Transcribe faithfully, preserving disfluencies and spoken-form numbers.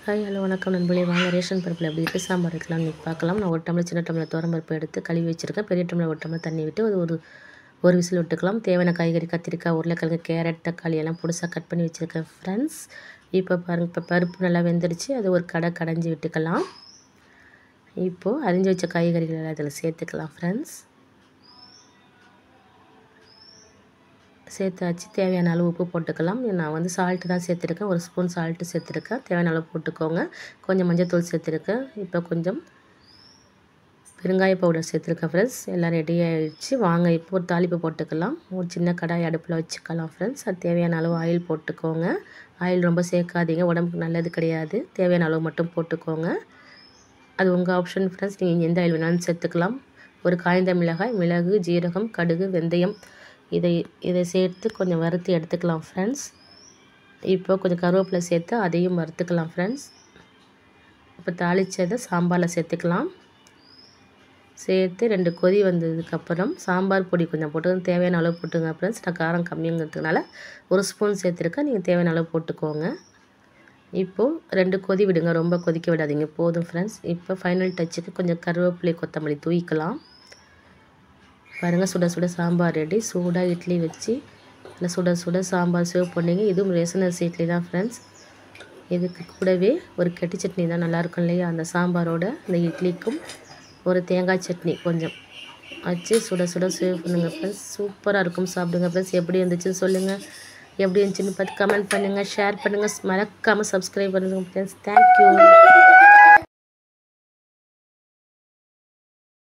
Hi hello வணக்கம் நண்பர்களே. வாங்க ரேஷன் பருப்பில் எப்படி இருக்குது சாம்பார் வைக்கலாம் இன்றைக்கி பார்க்கலாம். நான் ஒரு டம்ளர் சின்ன டம்ளர் துவரம்பருப்பு எடுத்து கழுவி வச்சுருக்கேன். பெரிய டம்ளர் ஒரு டம்ளர் தண்ணி விட்டு அது ஒரு ஒரு விசில் விட்டுக்கலாம். தேவையான காய்கறி கத்திரிக்காய், உருளைக்கிழங்கு, கேரட், தக்காளி எல்லாம் பொடிசாக கட் பண்ணி வச்சுருக்கேன் ஃப்ரெண்ட்ஸ். இப்போ பாருங்கள், இப்போ பருப்பு நல்லா வெந்துடுச்சு. அது ஒரு கடை கடைஞ்சி விட்டுக்கலாம். இப்போது அரிஞ்சு வச்ச காய்கறிகள் அதில் சேர்த்துக்கலாம் ஃப்ரெண்ட்ஸ். சேர்த்தாச்சு. தேவையான அளவு உப்பு போட்டுக்கலாம். நான் வந்து சால்ட்டு தான் சேர்த்துருக்கேன். ஒரு ஸ்பூன் சால்ட்டு சேர்த்துருக்கேன். தேவையான அளவு போட்டுக்கோங்க. கொஞ்சம் மஞ்சள்தூள் சேர்த்துருக்கேன். இப்போ கொஞ்சம் பெருங்காய பவுடர் சேர்த்துருக்கேன் ஃப்ரெண்ட்ஸ். எல்லாம் ரெடி ஆகிடுச்சு. வாங்க இப்போ ஒரு தாளிப்பு போட்டுக்கலாம். ஒரு சின்ன கடாய் அடுப்பில் வச்சுக்கலாம் ஃப்ரெண்ட்ஸ். அது தேவையான அளவு ஆயில் போட்டுக்கோங்க. ஆயில் ரொம்ப சேர்க்காதீங்க, உடம்புக்கு நல்லது கிடையாது. தேவையான அளவு மட்டும் போட்டுக்கோங்க. அது உங்கள் ஆப்ஷன் ஃப்ரெண்ட்ஸ். நீங்கள் எந்த ஆயில் வேணாலும் சேர்த்துக்கலாம். ஒரு காய்ந்த மிளகாய், மிளகு, ஜீரகம், கடுகு, வெந்தயம் இதை இதை சேர்த்து கொஞ்சம் வறுத்து எடுத்துக்கலாம் ஃப்ரெண்ட்ஸ். இப்போ கொஞ்சம் கருவேப்பிலை சேர்த்து அதையும் வறுத்துக்கலாம் ஃப்ரெண்ட்ஸ். இப்போ தாளித்ததை சாம்பாரில் சேர்த்துக்கலாம். சேர்த்து ரெண்டு கொதி வந்ததுக்கப்புறம் சாம்பார் பொடி கொஞ்சம் போட்டு தேவையான அளவு போட்டுங்க ஃப்ரெண்ட்ஸ். நான் காரம் கம்மிங்கிறதுனால ஒரு ஸ்பூன் சேர்த்துருக்கேன். நீங்கள் தேவையான அளவு போட்டுக்கோங்க. இப்போது ரெண்டு கொதி விடுங்க, ரொம்ப கொதிக்க விடாதீங்க, போதும் ஃப்ரெண்ட்ஸ். இப்போ ஃபைனல் டச்சுக்கு கொஞ்சம் கருவேப்பிலை, கொத்தமல்லி தூவிக்கலாம். பாருங்கள், சுட சுட சாம்பார் ரெடி. சூடாக இட்லி வச்சு இல்லை சுட சுட சாம்பார் சேவ் பண்ணிங்க. இதுவும் ரேஷன் அரிசி இட்லி தான் ஃப்ரெண்ட்ஸ். இதுக்கு கூடவே ஒரு கெட்டி சட்னி தான் நல்லாயிருக்கும் இல்லையா? அந்த சாம்பாரோட அந்த இட்லிக்கும் ஒரு தேங்காய் சட்னி கொஞ்சம் வச்சு சுட சுட சேவ் பண்ணுங்கள் ஃப்ரெண்ட்ஸ். சூப்பராக இருக்கும், சாப்பிடுங்க ஃப்ரெண்ட்ஸ். எப்படி இருந்துச்சுன்னு சொல்லுங்கள். எப்படி இருந்துச்சுன்னு பார்த்து கமெண்ட் பண்ணுங்கள், ஷேர் பண்ணுங்கள், மறக்காமல் சப்ஸ்கிரைப் பண்ணுங்கள் ஃப்ரெண்ட்ஸ். தேங்க்யூ.